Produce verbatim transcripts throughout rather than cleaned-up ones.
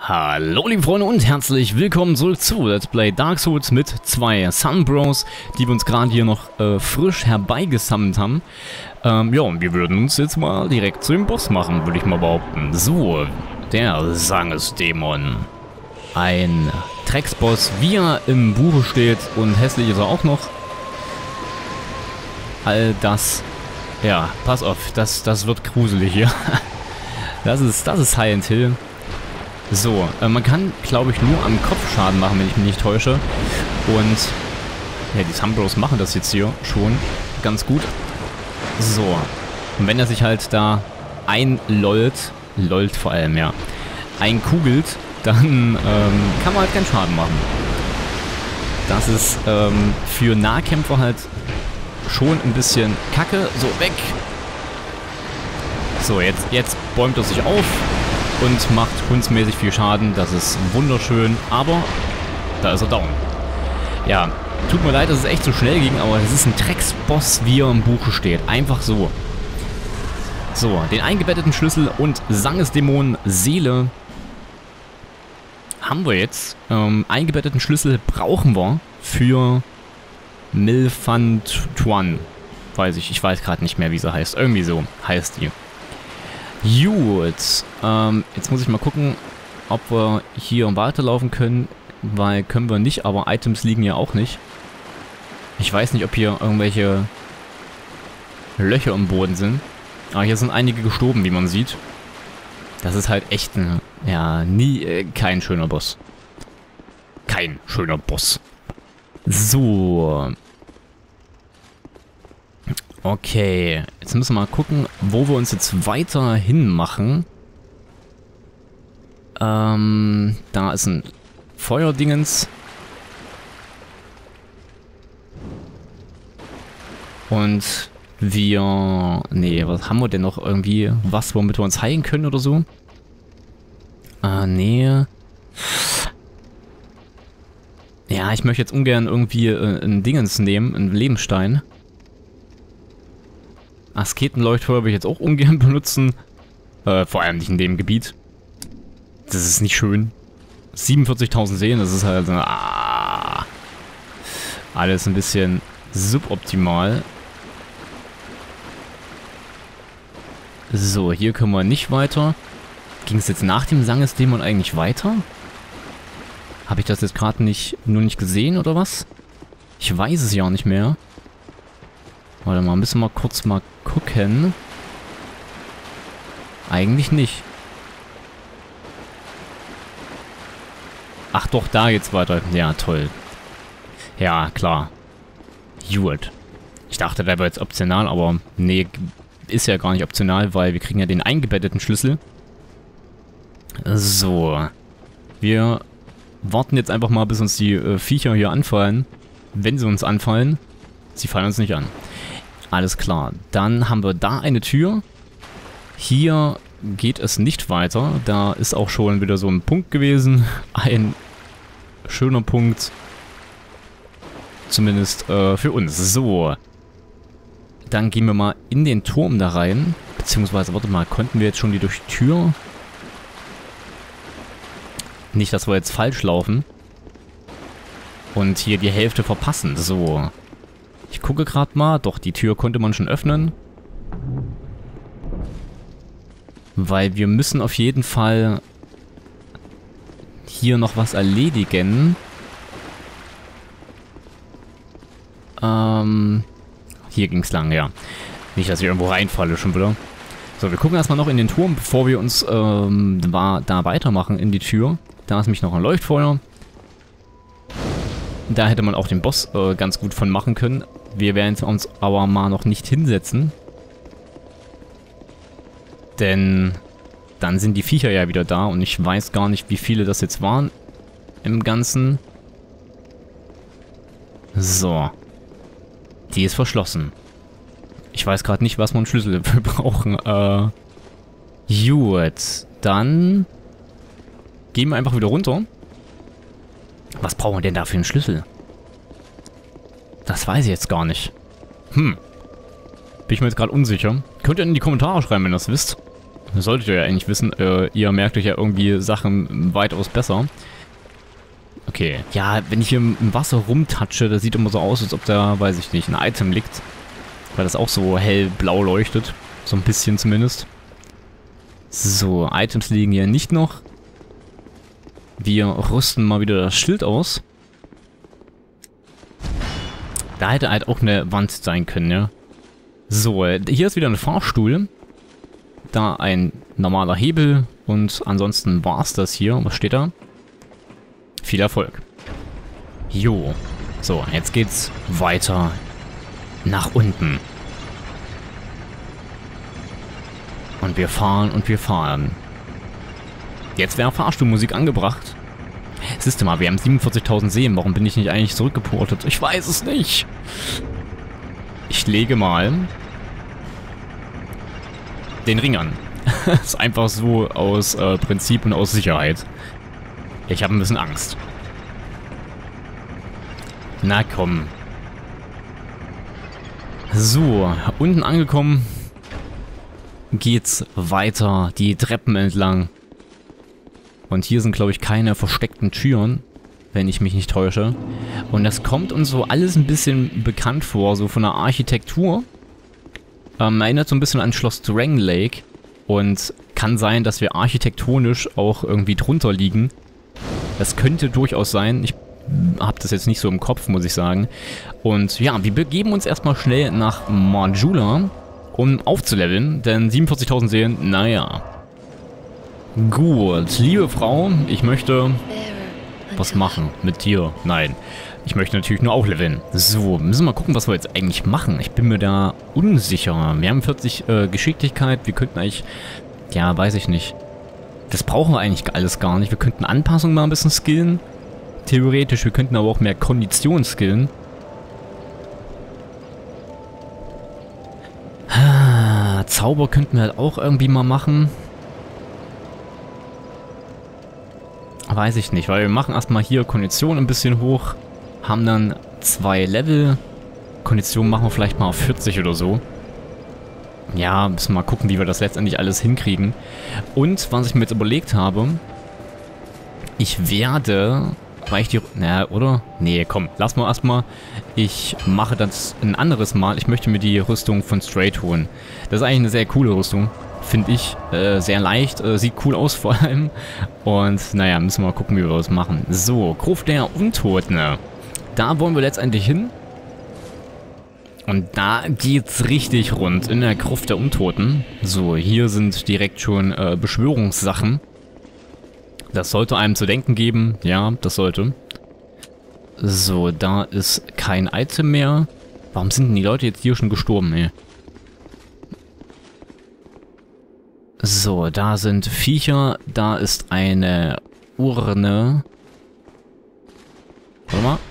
Hallo liebe Freunde und herzlich willkommen zurück zu Let's Play Dark Souls mit zwei Sunbros, die wir uns gerade hier noch äh, frisch herbeigesammelt haben. Ähm, ja, und wir würden uns jetzt mal direkt zu dem Boss machen, würde ich mal behaupten. So, der Sangesdämon. Ein Drecksboss, wie er im Buche steht, und hässlich ist er auch noch. All das, ja, pass auf, das, das wird gruselig hier. Das ist, das ist Silent Hill. So, äh, man kann, glaube ich, nur am Kopf Schaden machen, wenn ich mich nicht täusche. Und, ja, die Sunbros machen das jetzt hier schon ganz gut. So, und wenn er sich halt da einlollt, lollt vor allem, ja, einkugelt, dann ähm, kann man halt keinen Schaden machen. Das ist ähm, für Nahkämpfer halt schon ein bisschen kacke. So, weg! So, jetzt, jetzt bäumt er sich auf und macht hundsmäßig viel Schaden. Das ist wunderschön, aber da ist er down. Ja, tut mir leid, dass es echt so schnell ging, aber es ist ein Drecksboss, wie er im Buche steht. Einfach so. So, den eingebetteten Schlüssel und Sangesdämon Seele haben wir jetzt. Ähm, eingebetteten Schlüssel brauchen wir für Milfantuan. Weiß ich, ich weiß gerade nicht mehr, wie sie heißt. Irgendwie so heißt die. Gut, ähm, jetzt muss ich mal gucken, ob wir hier weiterlaufen können, weil können wir nicht, aber Items liegen ja auch nicht. Ich weiß nicht, ob hier irgendwelche Löcher im Boden sind, aber hier sind einige gestorben, wie man sieht. Das ist halt echt ein, ja, nie, äh, kein schöner Boss. Kein schöner Boss. So. Okay, jetzt müssen wir mal gucken, wo wir uns jetzt weiter hin machen. Ähm, da ist ein Feuerdingens. Und wir... Nee, was haben wir denn noch irgendwie? Was, womit wir uns heilen können oder so? Ah, nee. Ja, ich möchte jetzt ungern irgendwie äh, ein Dingens nehmen, einen Lebensstein. Asketenleuchtfeuer will ich jetzt auch ungern benutzen. Äh, vor allem nicht in dem Gebiet. Das ist nicht schön. siebenundvierzigtausend Seelen, das ist halt... Ah, alles ein bisschen suboptimal. So, hier können wir nicht weiter. Ging es jetzt nach dem Sangesdämon eigentlich weiter? Habe ich das jetzt gerade nicht nur nicht gesehen oder was? Ich weiß es ja auch nicht mehr. Warte mal, müssen wir mal kurz mal gucken. Eigentlich nicht. Ach doch, da geht's weiter. Ja, toll. Ja, klar. Gut. Ich dachte, der wäre jetzt optional, aber nee, ist ja gar nicht optional, weil wir kriegen ja den eingebetteten Schlüssel. So. Wir warten jetzt einfach mal, bis uns die äh, Viecher hier anfallen. Wenn sie uns anfallen. Sie fallen uns nicht an. Alles klar. Dann haben wir da eine Tür. Hier geht es nicht weiter. Da ist auch schon wieder so ein Punkt gewesen. Ein schöner Punkt. Zumindest äh, für uns. So. Dann gehen wir mal in den Turm da rein. Beziehungsweise, warte mal, konnten wir jetzt schon die durch die Tür? Nicht, dass wir jetzt falsch laufen. Und hier die Hälfte verpassen. So. Ich gucke gerade mal. Doch, die Tür konnte man schon öffnen. Weil wir müssen auf jeden Fall hier noch was erledigen. Ähm, hier ging es lang, ja. Nicht, dass ich irgendwo reinfalle schon wieder. So, wir gucken erstmal noch in den Turm, bevor wir uns ähm, da weitermachen in die Tür. Da ist nämlich noch ein Leuchtfeuer. Da hätte man auch den Boss äh, ganz gut von machen können. Wir werden uns aber mal noch nicht hinsetzen. Denn dann sind die Viecher ja wieder da und ich weiß gar nicht, wie viele das jetzt waren im Ganzen. So. Die ist verschlossen. Ich weiß gerade nicht, was wir einen Schlüssel dafür brauchen. Äh, gut. Dann gehen wir einfach wieder runter. Was brauchen wir denn da für einen Schlüssel? Das weiß ich jetzt gar nicht. Hm. Bin ich mir jetzt gerade unsicher. Könnt ihr in die Kommentare schreiben, wenn ihr das wisst. Das solltet ihr ja eigentlich wissen. Äh, ihr merkt euch ja irgendwie Sachen weitaus besser. Okay. Ja, wenn ich hier im Wasser rumtatsche, das sieht immer so aus, als ob da, weiß ich nicht, ein Item liegt. Weil das auch so hellblau leuchtet. So ein bisschen zumindest. So, Items liegen hier nicht noch. Wir rüsten mal wieder das Schild aus. Da hätte halt auch eine Wand sein können, ja. So, hier ist wieder ein Fahrstuhl. Da ein normaler Hebel. Und ansonsten war es das hier. Was steht da? Viel Erfolg. Jo. So, jetzt geht's weiter nach unten. Und wir fahren und wir fahren. Jetzt wäre Fahrstuhlmusik angebracht. Siehst du mal, wir haben siebenundvierzigtausend Seelen. Warum bin ich nicht eigentlich zurückgeportet? Ich weiß es nicht. Ich lege mal den Ring an. Ist einfach so aus äh, Prinzip und aus Sicherheit. Ich habe ein bisschen Angst. Na komm. So, unten angekommen geht's weiter die Treppen entlang. Und hier sind, glaube ich, keine versteckten Türen, wenn ich mich nicht täusche. Und das kommt uns so alles ein bisschen bekannt vor, so von der Architektur. Ähm, erinnert so ein bisschen an Schloss Drang Lake. Und kann sein, dass wir architektonisch auch irgendwie drunter liegen. Das könnte durchaus sein. Ich habe das jetzt nicht so im Kopf, muss ich sagen. Und ja, wir begeben uns erstmal schnell nach Majula, um aufzuleveln. Denn siebenundvierzigtausend Seelen, naja. Gut, liebe Frau, ich möchte was machen mit dir. Nein, ich möchte natürlich nur aufleveln. So, müssen wir mal gucken, was wir jetzt eigentlich machen. Ich bin mir da unsicher. Wir haben vierzig äh, Geschicklichkeit. Wir könnten eigentlich, ja, weiß ich nicht. Das brauchen wir eigentlich alles gar nicht. Wir könnten Anpassung mal ein bisschen skillen. Theoretisch, wir könnten aber auch mehr Kondition skillen. Ah, Zauber könnten wir halt auch irgendwie mal machen. Weiß ich nicht, weil wir machen erstmal hier Kondition ein bisschen hoch. Haben dann zwei Level. Kondition machen wir vielleicht mal auf vierzig oder so. Ja, müssen wir mal gucken, wie wir das letztendlich alles hinkriegen. Und, was ich mir jetzt überlegt habe, ich werde, weil ich die, naja, oder? Nee, komm, lass mal erstmal. Ich mache das ein anderes Mal. Ich möchte mir die Rüstung von Straight holen. Das ist eigentlich eine sehr coole Rüstung, finde ich. Äh, sehr leicht, äh, sieht cool aus vor allem. Und, naja, müssen wir mal gucken, wie wir das machen. So, Gruft der Untoten. Da wollen wir letztendlich hin. Und da geht's richtig rund in der Gruft der Untoten. So, hier sind direkt schon äh, Beschwörungssachen. Das sollte einem zu denken geben. Ja, das sollte. So, da ist kein Item mehr. Warum sind denn die Leute jetzt hier schon gestorben, ey? So, da sind Viecher. Da ist eine Urne. Warte mal.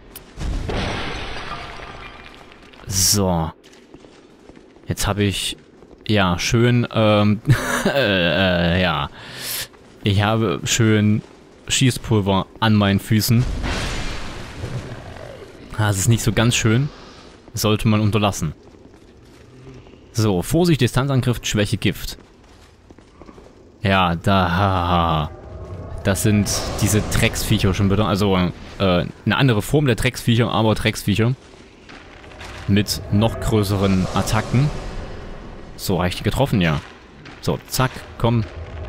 So. Jetzt habe ich, ja, schön, ähm, äh, ja. Ich habe schön Schießpulver an meinen Füßen. Das ist nicht so ganz schön. Sollte man unterlassen. So, Vorsicht, Distanzangriff, Schwäche, Gift. Ja, da, das sind diese Drecksviecher schon wieder. Also, äh, eine andere Form der Drecksviecher, aber Drecksviecher. Mit noch größeren Attacken. So, habe ich die getroffen, ja. So, zack, komm.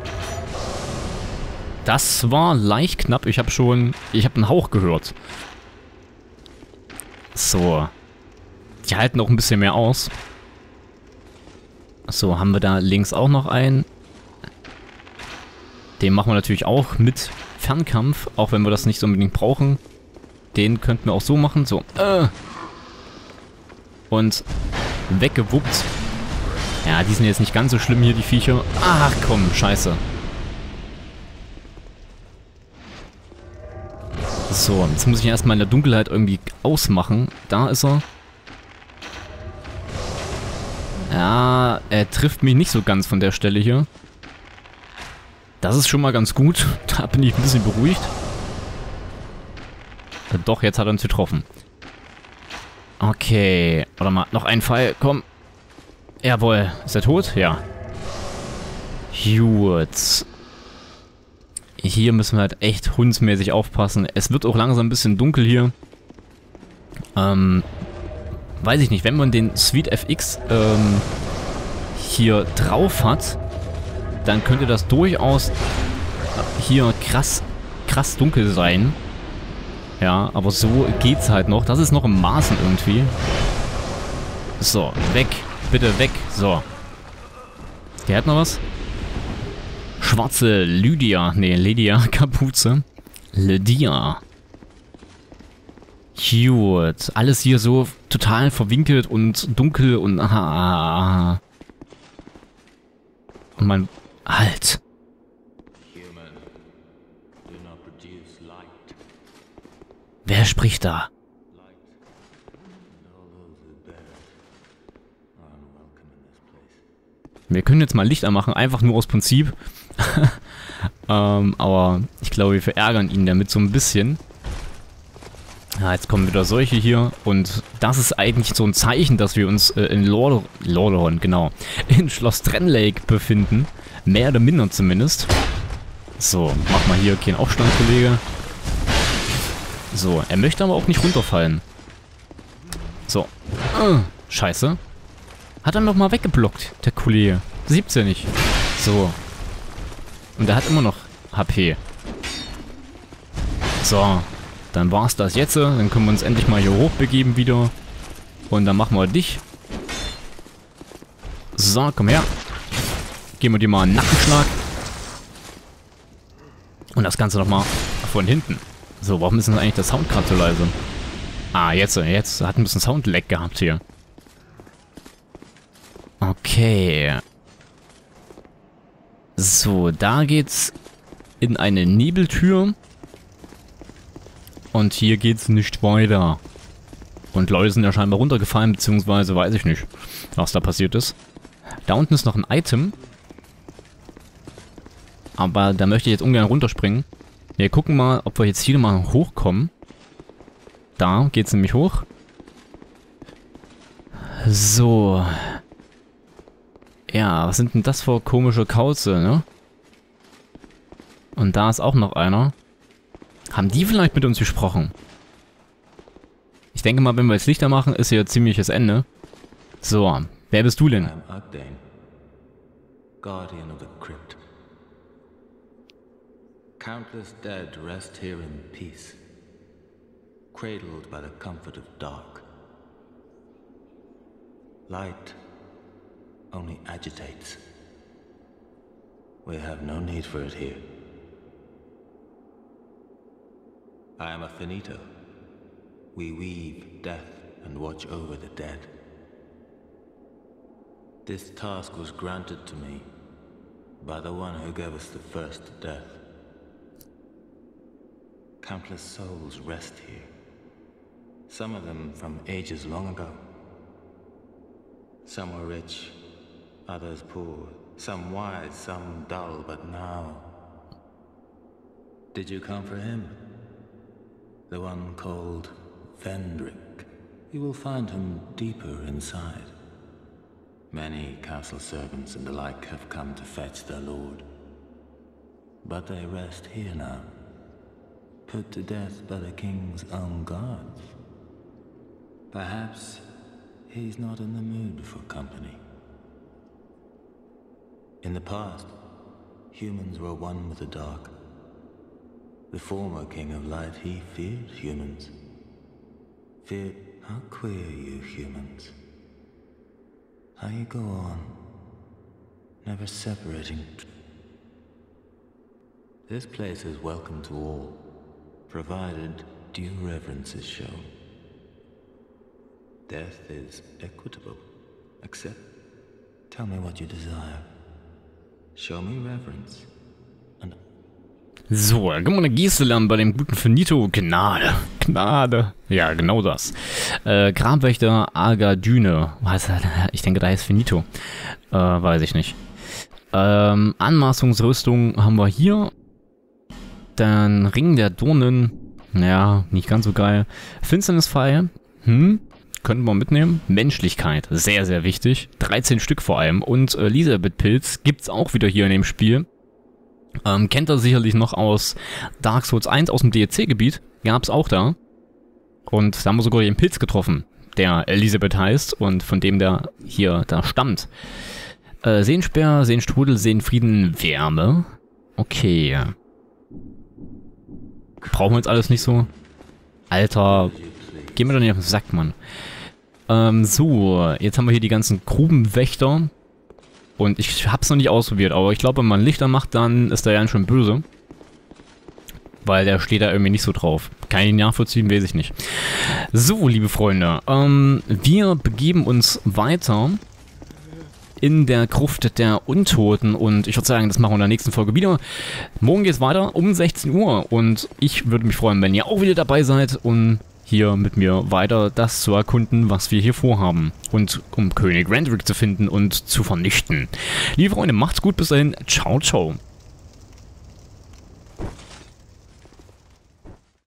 Das war leicht knapp. Ich habe schon... Ich habe einen Hauch gehört. So. Die halten auch ein bisschen mehr aus. So, haben wir da links auch noch einen. Den machen wir natürlich auch mit Fernkampf. Auch wenn wir das nicht so unbedingt brauchen. Den könnten wir auch so machen. So, äh... Und weggewuppt. Ja, die sind jetzt nicht ganz so schlimm hier, die Viecher. Ach komm, scheiße. So, jetzt muss ich ihn erstmal in der Dunkelheit irgendwie ausmachen. Da ist er. Ja, er trifft mich nicht so ganz von der Stelle hier. Das ist schon mal ganz gut. Da bin ich ein bisschen beruhigt. Doch, jetzt hat er uns getroffen. Okay, warte mal, noch ein Pfeil, komm. Jawohl, ist er tot? Ja. Gut. Hier müssen wir halt echt hundsmäßig aufpassen. Es wird auch langsam ein bisschen dunkel hier. Ähm, weiß ich nicht, wenn man den Sweet F X ähm, hier drauf hat, dann könnte das durchaus hier krass, krass dunkel sein. Ja, aber so geht's halt noch. Das ist noch im Maßen irgendwie. So, weg. Bitte weg. So. Der hat noch was. Schwarze Lydia. Ne, Lydia. Kapuze. Lydia. Gut. Alles hier so total verwinkelt und dunkel und aha. Und man... Halt. Wer spricht da? Wir können jetzt mal Licht anmachen, einfach nur aus Prinzip. ähm, aber ich glaube, wir verärgern ihn damit so ein bisschen. Ja, jetzt kommen wieder solche hier. Und das ist eigentlich so ein Zeichen, dass wir uns äh, in Lorde Lordaeron, genau, in Schloss Drennlake befinden. Mehr oder minder zumindest. So, mach mal hier keinen Aufstand, Kollege. So, er möchte aber auch nicht runterfallen. So. Äh, scheiße. Hat er noch mal weggeblockt, der Kollege. Sieht's ja nicht. So. Und er hat immer noch H P. So. Dann war's das jetzt. Dann können wir uns endlich mal hier hochbegeben wieder. Und dann machen wir dich. So, komm her. Geben wir dir mal einen Nackenschlag. Und das Ganze nochmal von hinten. So, warum ist denn eigentlich der Sound gerade so leise? Ah, jetzt, jetzt hat ein bisschen Soundlag gehabt hier. Okay. So, da geht's in eine Nebeltür. Und hier geht's nicht weiter. Und Leute sind ja scheinbar runtergefallen, beziehungsweise weiß ich nicht, was da passiert ist. Da unten ist noch ein Item. Aber da möchte ich jetzt ungern runterspringen. Wir gucken mal, ob wir jetzt hier mal hochkommen. Da geht's nämlich hoch. So. Ja, was sind denn das für komische Kauze, ne? Und da ist auch noch einer. Haben die vielleicht mit uns gesprochen? Ich denke mal, wenn wir jetzt Lichter machen, ist hier ziemliches Ende. So, wer bist du denn? I'm Ugdane, guardian of the crypt. Countless dead rest here in peace, cradled by the comfort of dark. Light only agitates. We have no need for it here. I am a finito. We weave death and watch over the dead. This task was granted to me by the one who gave us the first death. Countless souls rest here. Some of them from ages long ago. Some were rich, others poor. Some wise, some dull, but now... Did you come for him? The one called Vendrick. You will find him deeper inside. Many castle servants and the like have come to fetch their lord. But they rest here now, put to death by the king's own guards. Perhaps he's not in the mood for company. In the past, humans were one with the dark. The former king of light, he feared humans. Feared how queer you humans. How you go on, never separating. This place is welcome to all, provided due reverence is shown. Death is equitable. Accept. Tell me what you desire. Show me reverence. And so, dann können wir eine Geste lernen bei dem guten Finito. Gnade. Gnade. Ja, genau das. Äh, Grabwächter Agadyne. Was, ich denke, da heißt Finito. Äh, weiß ich nicht. Ähm, Anmaßungsrüstung haben wir hier. Dann Ring der Dornen. Ja, nicht ganz so geil. Finsternispfeil. Hm. könnten wir mitnehmen. Menschlichkeit, sehr, sehr wichtig. dreizehn Stück vor allem. Und Elisabeth-Pilz gibt es auch wieder hier in dem Spiel. Ähm, kennt er sicherlich noch aus Dark Souls eins, aus dem D L C-Gebiet. Gab es auch da. Und da haben wir sogar den Pilz getroffen, der Elisabeth heißt und von dem der hier da stammt. Äh, Seensperr, Seenstrudel, Seenfrieden, Wärme. Okay. Brauchen wir jetzt alles nicht so? Alter, gehen wir doch nicht auf den Sack, Mann. Ähm, so, jetzt haben wir hier die ganzen Grubenwächter. Und ich hab's noch nicht ausprobiert, aber ich glaube, wenn man Lichter macht, dann ist der ja schon böse. Weil der steht da irgendwie nicht so drauf. Kann ich ihn nachvollziehen, weiß ich nicht. So, liebe Freunde, ähm, wir begeben uns weiter in der Gruft der Untoten und ich würde sagen, das machen wir in der nächsten Folge wieder. Morgen geht es weiter um sechzehn Uhr und ich würde mich freuen, wenn ihr auch wieder dabei seid, um hier mit mir weiter das zu erkunden, was wir hier vorhaben und um König Vendrick zu finden und zu vernichten. Liebe Freunde, macht's gut, bis dahin, ciao, ciao.